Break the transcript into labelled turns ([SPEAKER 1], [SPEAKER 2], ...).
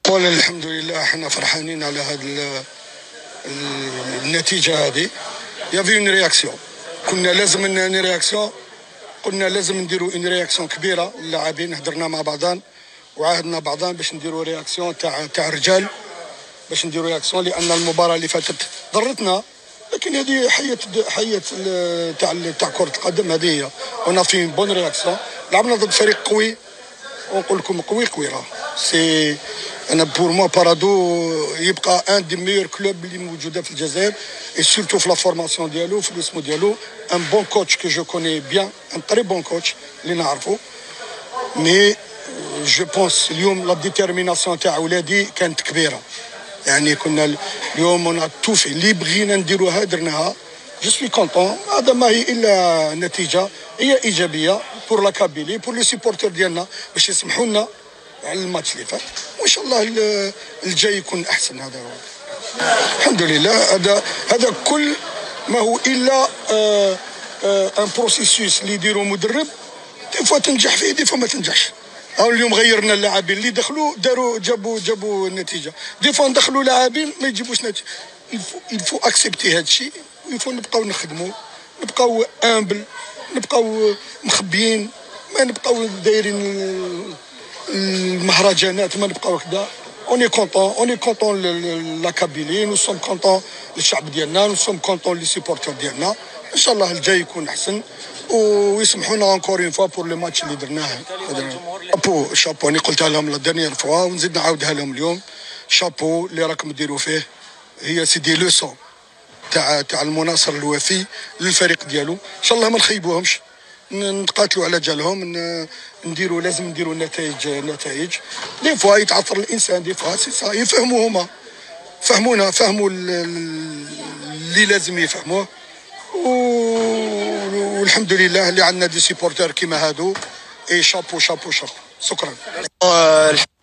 [SPEAKER 1] اولا الحمد لله احنا فرحانين على هذه النتيجه هذه. يافي اون رياكسيون، كنا لازم ان رياكسيون، قلنا لازم نديروا اون رياكسيون كبيره للاعبين. هضرنا مع بعضان وعاهدنا بعضان باش نديروا رياكسيون تاع رجال، باش نديروا رياكسيون، لان المباراه اللي فاتت ضرتنا، لكن هذه حيه تاع كره القدم. هذه هي ونا في بون رياكسيون. لعبنا ضد فريق قوي، ونقول لكم قوي راه سي. انا بور موا بارادو يبقى ان دي ميور كلوب اللي موجوده في الجزائر، اي سورتو في لا فورماسيون ديالو، في الاسم ديالو. ان بون كوتش كو جو كوني بيان، ان تري بون كوتش اللي نعرفو. مي جو بونس اليوم لا ديتيرميناسيون تاع ولادي كانت كبيره، يعني كنا اليوم اون تو في اللي بغينا نديروها درناها. جو سوي كونطون. هذا ما هي الا نتيجه هي ايجابيه بور لا كابيلي، بور لي سيبورتور ديالنا، باش يسمحوا لنا على الماتش اللي فات، وان شاء الله الجاي يكون احسن. هذا هو الحمد لله. هذا كل ما هو الا ان بروسيسوس اللي يديروا مدرب، دي فوا تنجح فيه، دي فوا ما تنجحش. او اليوم غيرنا اللاعبين اللي دخلوا، جابوا النتيجه. دي فوا ندخلوا لاعبين ما يجيبوش نتيجه. يلفو اكسبتي هذا الشيء، ويلفو نبقاو نخدموا، نبقاو امبل، نبقاو مخبيين، ما نبقاو دايرين المهرجانات، ما نبقاو هكذا. اوني كونطون لا كابيلي، نو سوم كونطون الشعب ديالنا، نو سوم كونطون لي سيبورتور ديالنا. ان شاء الله الجاي يكون احسن، ويسمحونا اونكور اون فوا بور لي ماتش اللي درناه. شابو اللي قلتها لهم لا ديرنيير فوا ونزيد نعاودها لهم اليوم. شابو اللي راكم ديروا فيه، هي سي دي لوسون تاع المناصر الوفي للفريق ديالو. ان شاء الله ما نخيبوهمش، نتقاتلوا على جالهم، لازم نديروا نتائج. دي فوا يتعثر الانسان، دي فوا سي سا، يفهموا هما، فهموا اللي لازم يفهموه. والحمد لله اللي عندنا دي سيبورتور كيما هادو. اي شابو. شكرا.